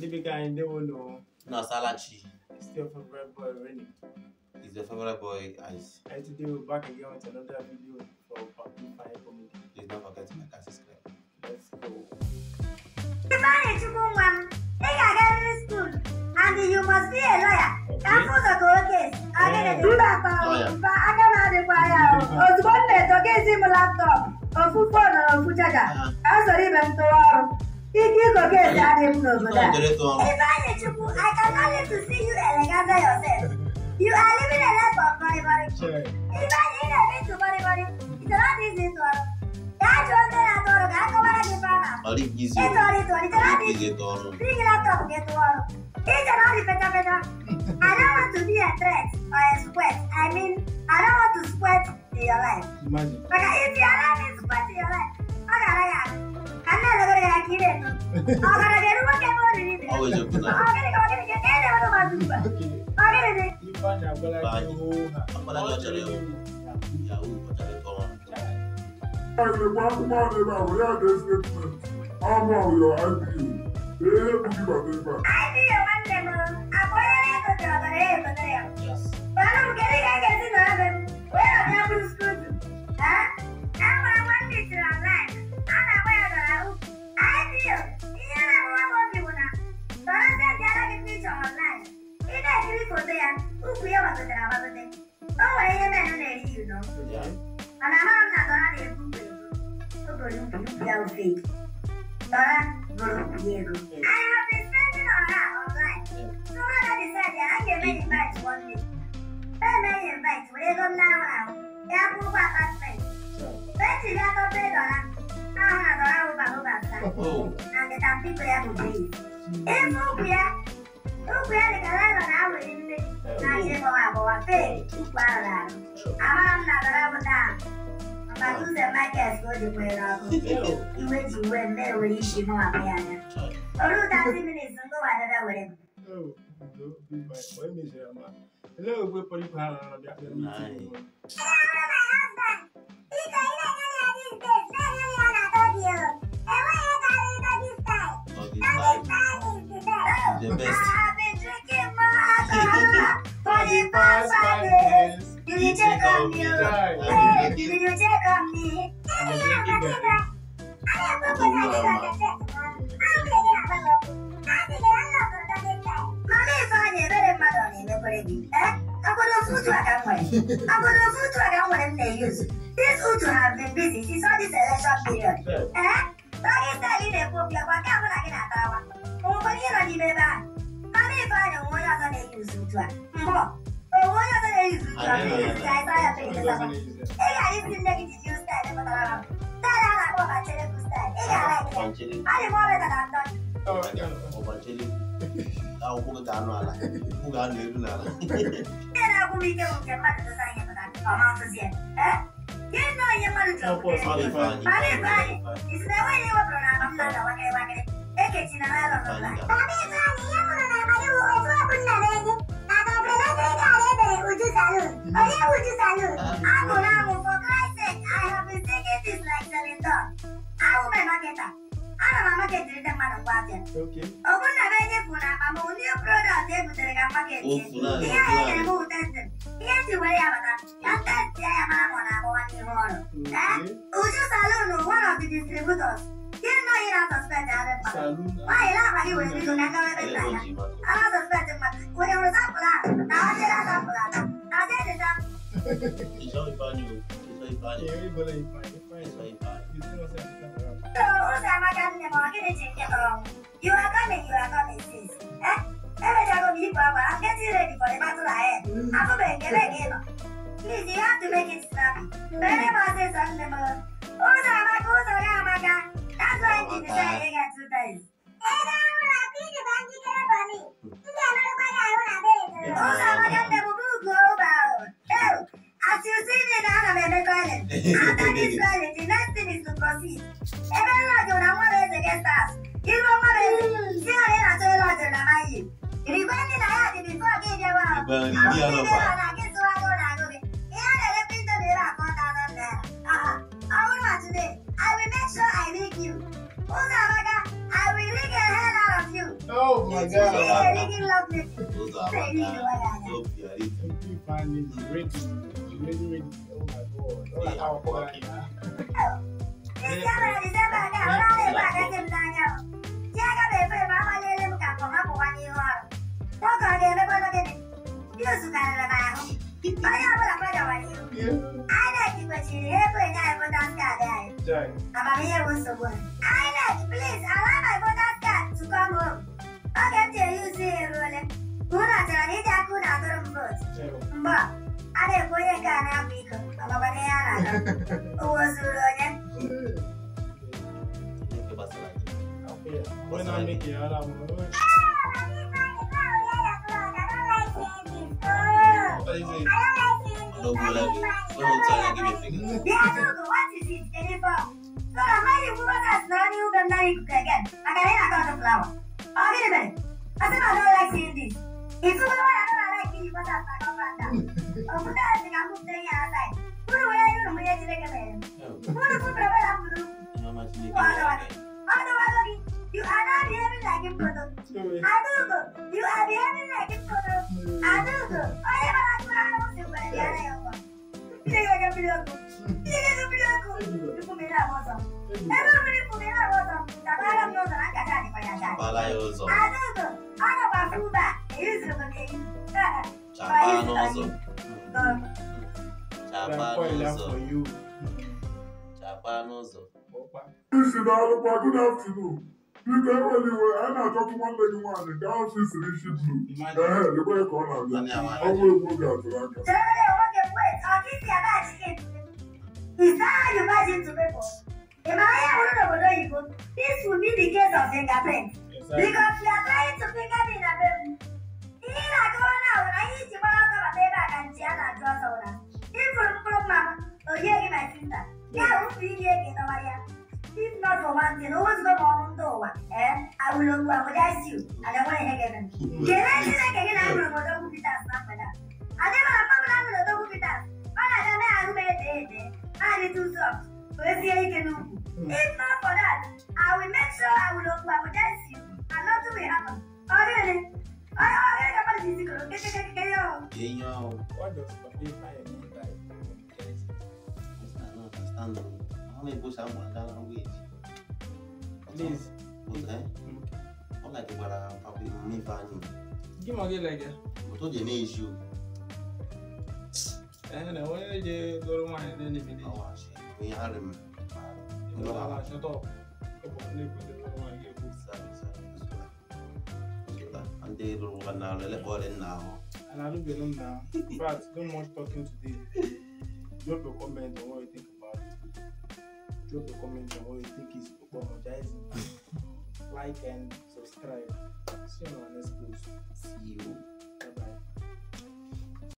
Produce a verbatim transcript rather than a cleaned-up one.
the guy in the window. No, Salachi. Still favorite boy, Rhenny. He's your favorite boy, Ice. And today we're back again with another video for Ifeanyi Comedy. Please don't forget to like and subscribe. Let's go. Ifeanyi Chukwumwam, I got to school, and you must be a lawyer. Come for the court case. I get a back, but I can have the fire. I was one day to get him a laptop, a food phone, or a food charger. I sorry, them to all. If you go get that, him over there. Ifeanyi Chukwu, I cannot live to see you elegant yourself. You are living a life of money, money. Ifeanyi, you never been to money, money. It's not easy to all. That's what I thought. I come and give her. I'll leave easy. It's all it's all. It's not easy to all. Bring it up, get to all. It's not better, better. I don't want to be a threat or a sweat. I mean, I don't want to sweat in your life. Imagine. But if you allow me to sweat in your life, how can I have? I'm not going to get it. I'm going to get it. Always a good I'm going to get it. I'm going to get it. Ifeanyi, I'm going to I'm going to tell you. Yahoo, but I don't want to. I say, "What man about we are this statement? How about your I P U? They help you about this man." I do one demo. I'm going to go to the other. Yes. But I'm getting I get to know them. Where are you going to school? Huh? I'm going to want this online. I'm not where I'm going to. I feel. You know what you want to do. But I said, "Get a picture online." In that three for there, who we are going to have a day. Oh, I am a lady, you know. Yeah. And I'm not going to do it. So, go to the fake. Dora, go to Diego. I have been spending on her online. So, what I decided, I can make invites one day. When I invite, we go now. Yeah, move up that place. Let's see that up there, Dora. Now, Dora, over, over, Oh. and the time people have to breathe. If we are, if we are the Galano now, we're in the National War Fair. I'm not going to I'm going to my guest go to where you went to when they were issuing more piano. Although that minutes and go another way. Oh, be my boy, Miss Rama. Hello, we're putting power on that. Hello, my husband. He's a little bit of this. I told you. And why are you going to this time? That time is the best. The best. I've been drinking more alcohol for the past five days. Did you check on you? Hey, did you check on me? I'm drinking that. Mommy, Ifeanyi, very mad on him, everybody. Eh? I'm going to food to a camera. I'm going to food to a camera they use. This food to have been busy since all this election period. Eh? Dog is telling the Pope, you're going to have a tower. Oh, but you're not even bad. Mommy, Ifeanyi, what are going to use to a more? Oh, what are going to use to a guys? I have been in the hey, I didn't think it's used to it. That I want to tell you, style. Hey, I like it. I didn't want that I'm done. Oh, I got it. Oh, but tell you. I'll put it down. Who got it now? Then I will be able to get mad at the sign of that. I'm out of here. Eh? You know you're mad at Of course, the Ifeanyi. It's the way you were pronoun. I'm not a wacky wacky. Take it in a lot of life. Mommy, Ifeanyi, you're going to do a full of I don't know if you salute. Oh, yeah, would you salute? I'm going to for Christ's sake. I have been taking this like selling dog. I will be marketer. I'm a marketer. The man of Batia. Okay. Oh, when I made it, I'm a new product. They put the market. Here I am. Who tested? Here's the way I'm at. And that's the I am on a one year old. Eh? Would you salute one of the distributors? You know you're not suspected. Salute. Why are you with me to never let me die? I'm not suspecting, but when you was up for that, now I did that for that. I did it up. It's all Ifeanyi. It's all Ifeanyi. Yeah, everybody Ifeanyi. It's all Ifeanyi. You see what's happening? So, who's am I getting the market? You are coming, you are coming, sis. Eh? Every time I meet Papa, I'm getting ready for the battle ahead. I'm going to get again. Please, you have to make it snappy. Very much is on the moon. Who's am I? Who's am I? That's why I need to say it again two times. And I want to be the bank for me. You can't know what I want to be. Who's am I? Get the book go about. Oh, as you see me now, I'm in the toilet. After this toilet, the next thing is to proceed. Everyone knows I'm one race against us. You know what I mean? See how you're not so large than I am. If you went in, I had to before I gave you one. I'm going to get to I go to go. Yeah, they're printing the rock on thousand there. Uh-huh. I want to today. I will make sure I rig you. Who's I will rig the hell out of you. Oh, Oh my Those God. Yeah, are making love making. those are Baby, you bad. are So purity. Ifeanyi is ready. Ready, ready. Oh my God. Oh, Yeah, how cool okay. I am. This camera is a bag. I don't know if I can get it down. Jaga bebe, mama lele muka koma kwa ni hora. Toka gele bana gele. Yusu kana na ho. Baya bala baya wani. Aina kikwachiri hebu enya hebu danska dai. Jai. Abamiye wusu bwana. Aina please allow my voters card to come home. Okay, tell you see role. Kuna tani jaku na drum vote. Mba. Ade koye kana biko. Baba bane yana. Uwosu ronya. When I make it out, I'm going to What is it? No, go like it. Go on, try and give me a finger. What is it? Telephone. So, I'm not even going to learn you can marry again. I can hear about the flower. Oh, wait a minute. I said I don't like seeing this. If you don't like it, you must have to go back down. Oh, put that thing, I'm putting it outside. Put it away, you know, we have to make a man. Put it put it away, I'm going to do. How much you Otherwise, you are not behaving like him, brother. Adugo, you are behaving like him, brother. Adugo, I am a man who is a man. You are a miracle. You are a miracle. You put me in a bottom. Everybody put me in a bottom. The man knows that I can't for your dad. Palayoso. Adugo, I know my food back. He is a man. Chapanoso. spoil for Chapanoso. you. Chapanoso. Isi daalụkwa, good afternoon. Biko eweliwe, anyị na-achọkwu nwanne gị nwaanyị ka ahụ si siri isi blu. Ehe, lekwe ka ọ na-abịa. Ọ bụ egwu oge atụrụ aka. Generally, okay, wait. I'll give you a bad chicken. Is that how you match into people? If I am one of you, this will be the case of fingerprint. Because you are trying to finger me in a baby. In a corner, when I eat you, one of my baby, I can see and I draw soda. If from from mama, oh, yeah, my sister. Yeah, who's being here in the way? If not for one thing, always go on the door. Eh? I will apologize you. And I want to hang it. Can I say again? I will go to the task after that. I never have come down to the task. But I don't know who made it. I need to stop. Let's see how you can do. If not for that, I will make sure I will apologize you. And nothing will happen. Already. I already have a physical. Get it, get it out. Yeah, yo. What does Papa Ifeanyi mean by communication? I don't understand. How many books I'm going to wait? Please. What's that? I'm like, what I'm probably me finding. Give me a like that. I told you, no issue. And I want to go to my identity. Oh, shit. We had him. No, no, shut up. And they don't want to let go in now. And I look at them now. In fact, don't much talking today. Drop a comment on what you think about it. Drop a comment on what you think is apologizing. Like and subscribe. See you on our next post. See you.